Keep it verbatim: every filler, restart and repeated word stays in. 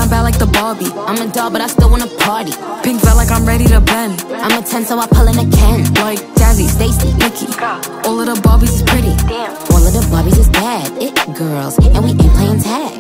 I'm bad like the Barbie. I'm a doll, but I still wanna party. Pink felt like I'm ready to bend. I'm a ten, so I pull in a Ken. Like Jazzy, Stacy, Nikki. All of the Barbies is pretty. All of the Barbies is bad. It girls, and we ain't playing tag.